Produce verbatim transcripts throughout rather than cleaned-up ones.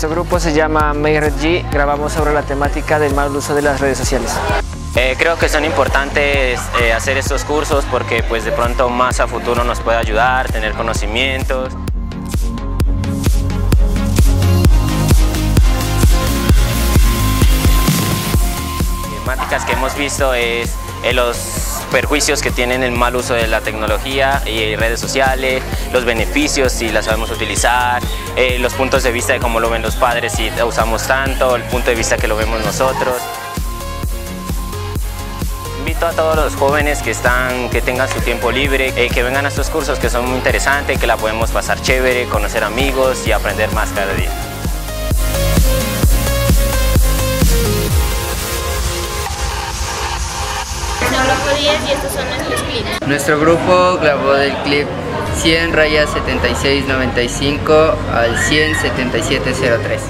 Nuestro grupo se llama MakeRedG, grabamos sobre la temática del mal uso de las redes sociales. Eh, creo que son importantes eh, hacer estos cursos porque pues de pronto más a futuro nos puede ayudar, tener conocimientos. Temáticas que hemos visto es eh, los perjuicios que tienen el mal uso de la tecnología y redes sociales, los beneficios si las sabemos utilizar, eh, los puntos de vista de cómo lo ven los padres si la usamos tanto, el punto de vista que lo vemos nosotros. Invito a todos los jóvenes que, están, que tengan su tiempo libre, eh, que vengan a estos cursos que son muy interesantes, que la podemos pasar chévere, conocer amigos y aprender más cada día. Y estos son nuestros clips. Nuestro grupo grabó del clip cien rayas setenta y seis noventa y cinco al cien setenta y siete cero tres.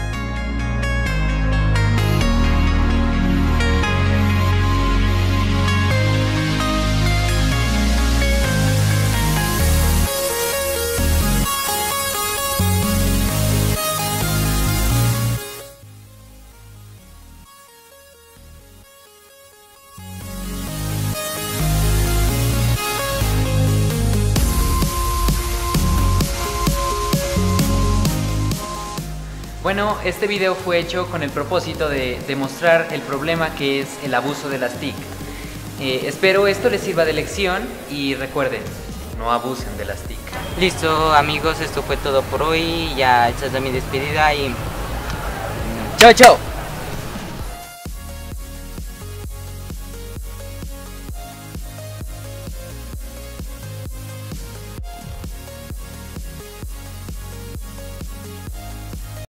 Bueno, este video fue hecho con el propósito de demostrar el problema que es el abuso de las T I C. Eh, espero esto les sirva de lección y recuerden, no abusen de las T I C. Listo amigos, esto fue todo por hoy, ya esta es mi despedida y... ¡Chao, chao!